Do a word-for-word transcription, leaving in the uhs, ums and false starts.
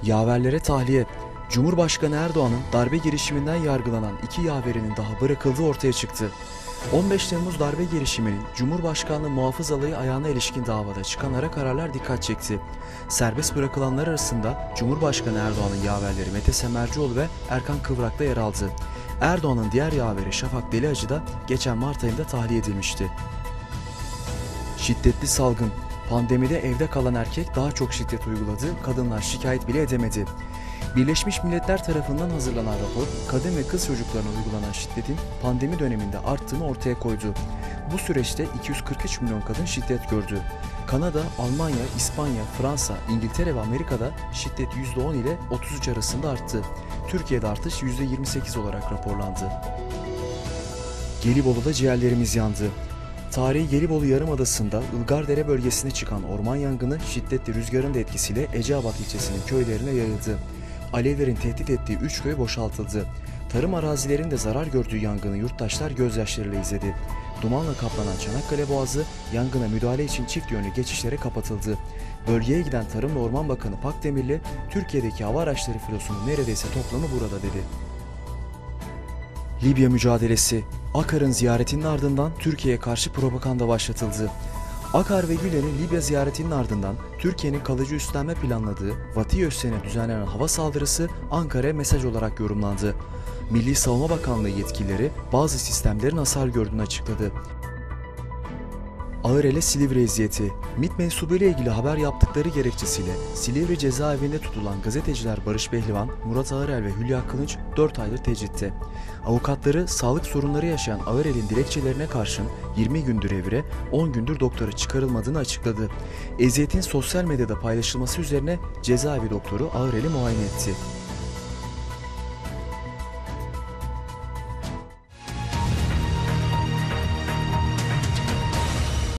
Yaverlere tahliye. Cumhurbaşkanı Erdoğan'ın darbe girişiminden yargılanan iki yaverinin daha bırakıldığı ortaya çıktı. on beş Temmuz darbe girişiminin Cumhurbaşkanlığı muhafız alayı ayağına ilişkin davada çıkan ara kararlar dikkat çekti. Serbest bırakılanlar arasında Cumhurbaşkanı Erdoğan'ın yaverleri Mete Semercioğlu ve Erkan Kıvrak da yer aldı. Erdoğan'ın diğer yaveri Şafak Deliacı da geçen Mart ayında tahliye edilmişti. Şiddetli salgın. Pandemide evde kalan erkek daha çok şiddet uyguladı, kadınlar şikayet bile edemedi. Birleşmiş Milletler tarafından hazırlanan rapor, kadın ve kız çocuklarına uygulanan şiddetin pandemi döneminde arttığını ortaya koydu. Bu süreçte iki yüz kırk üç milyon kadın şiddet gördü. Kanada, Almanya, İspanya, Fransa, İngiltere ve Amerika'da şiddet yüzde on ile otuz üç arasında arttı. Türkiye'de artış yüzde yirmi sekiz olarak raporlandı. Gelibolu'da ciğerlerimiz yandı. Tarihi Gelibolu Yarımadası'nda Ilgardere bölgesine çıkan orman yangını şiddetli rüzgarın da etkisiyle Eceabat ilçesinin köylerine yayıldı. Alevlerin tehdit ettiği üç köy boşaltıldı. Tarım arazilerinde zarar gördüğü yangını yurttaşlar gözyaşlarıyla izledi. Dumanla kaplanan Çanakkale Boğazı yangına müdahale için çift yönlü geçişlere kapatıldı. Bölgeye giden Tarım ve Orman Bakanı Pakdemirli, Türkiye'deki hava araçları filosunun neredeyse toplamı burada dedi. Libya mücadelesi. Akar'ın ziyaretinin ardından Türkiye'ye karşı propaganda başlatıldı. Akar ve Gülen'in Libya ziyaretinin ardından Türkiye'nin kalıcı üstlenme planladığı Vatiye üssüne düzenlenen hava saldırısı Ankara'ya mesaj olarak yorumlandı. Milli Savunma Bakanlığı yetkilileri bazı sistemlerin hasar gördüğünü açıkladı. Ağırele Silivri eziyeti. MİT mensubuyla ilgili haber yaptıkları gerekçesiyle Silivri cezaevinde tutulan gazeteciler Barış Behlivan, Murat Ağırel ve Hülya Kılınç dört aydır tecritte. Avukatları sağlık sorunları yaşayan Ağırel'in dilekçelerine karşın yirmi gündür evire, on gündür doktora çıkarılmadığını açıkladı. Eziyetin sosyal medyada paylaşılması üzerine cezaevi doktoru Ağırel'i muayene etti.